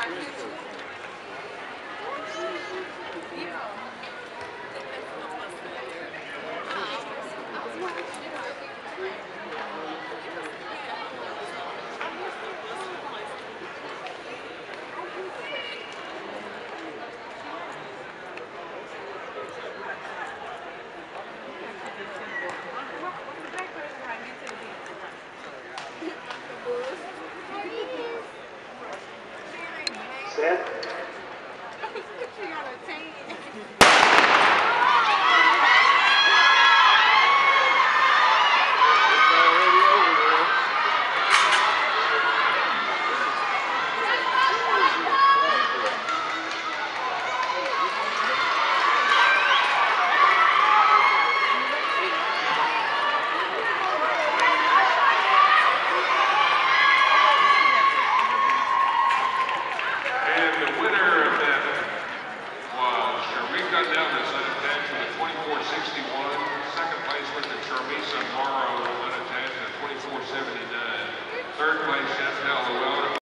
Set. And the winner of that was Sharika Nelvis, 24-61. Second place went to Charmisa Morrow,